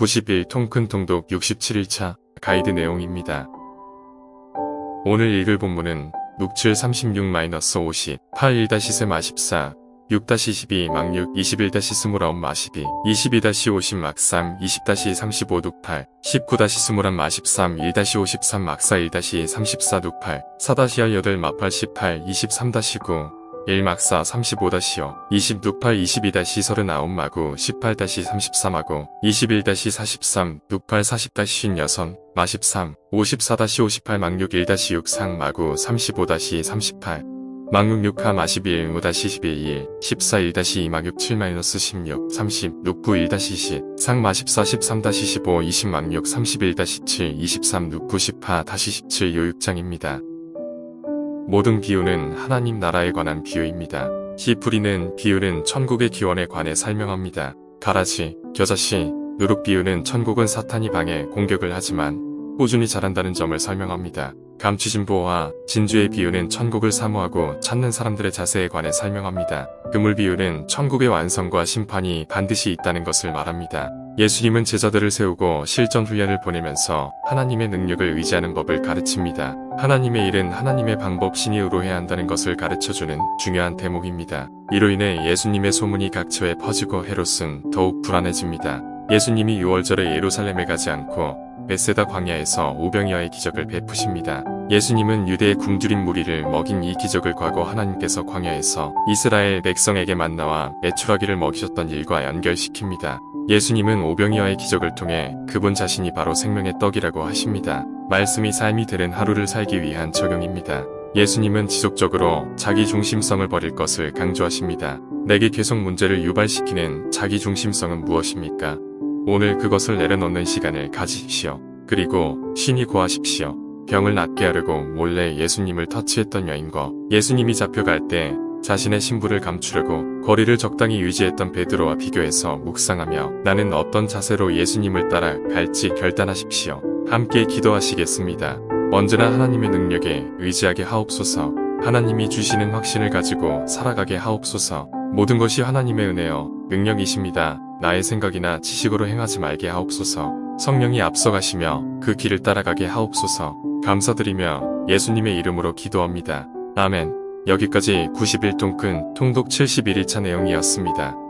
91통 큰 통독 67일차 가이드 내용입니다. 오늘 읽을 본문은 묵출 36-50, 81-3-14, 6-12 막6, 21-29 마시비, 22-50 막3, 20-35 둑8, 19-21 마십삼, 1-53 막사 1-34 둑8, 4-18 마팔 18, 23-9, 1 막사 35-5, 20 둑8 22-39 마구 18-34 마구 21-43 둑8 40-56 마십삼 54-58 막6 1-63 마구 35-38 막6 6하 마십일 5-11 14 1-2 막6 7-16 30 둑9 1-10 상 마십사 13-15 20 막6 31-17 23 둑9 10하-17 요육장입니다. 모든 비유는 하나님 나라에 관한 비유입니다. 히브리는 비유는 천국의 기원에 관해 설명합니다. 가라지, 겨자씨, 누룩 비유는 천국은 사탄이 방해 공격을 하지만 꾸준히 자란다는 점을 설명합니다. 감취진보와 진주의 비유는 천국을 사모하고 찾는 사람들의 자세에 관해 설명합니다. 그물 비유는 천국의 완성과 심판이 반드시 있다는 것을 말합니다. 예수님은 제자들을 세우고 실전 훈련을 보내면서 하나님의 능력을 의지하는 법을 가르칩니다. 하나님의 일은 하나님의 방법 신이유로 해야 한다는 것을 가르쳐주는 중요한 대목입니다. 이로 인해 예수님의 소문이 각처에 퍼지고 헤롯은 더욱 불안해집니다. 예수님이 6월절에 예루살렘에 가지 않고 베세다 광야에서 오병이어의 기적을 베푸십니다. 예수님은 유대의 굶주린 무리를 먹인 이 기적을 과거 하나님께서 광야에서 이스라엘 백성에게 만나와 메추라기를 먹이셨던 일과 연결시킵니다. 예수님은 오병이어의 기적을 통해 그분 자신이 바로 생명의 떡이라고 하십니다. 말씀이 삶이 되는 하루를 살기 위한 적용입니다. 예수님은 지속적으로 자기 중심성을 버릴 것을 강조하십니다. 내게 계속 문제를 유발시키는 자기 중심성은 무엇입니까? 오늘 그것을 내려놓는 시간을 가지십시오. 그리고 신이 고하십시오. 병을 낫게 하려고 몰래 예수님을 터치했던 여인과 예수님이 잡혀갈 때 자신의 신부를 감추려고 거리를 적당히 유지했던 베드로와 비교해서 묵상하며 나는 어떤 자세로 예수님을 따라 갈지 결단하십시오. 함께 기도하시겠습니다. 언제나 하나님의 능력에 의지하게 하옵소서. 하나님이 주시는 확신을 가지고 살아가게 하옵소서. 모든 것이 하나님의 은혜요 능력이십니다. 나의 생각이나 지식으로 행하지 말게 하옵소서. 성령이 앞서가시며 그 길을 따라가게 하옵소서. 감사드리며 예수님의 이름으로 기도합니다. 아멘. 여기까지 91통 큰 통독 71일차 내용이었습니다.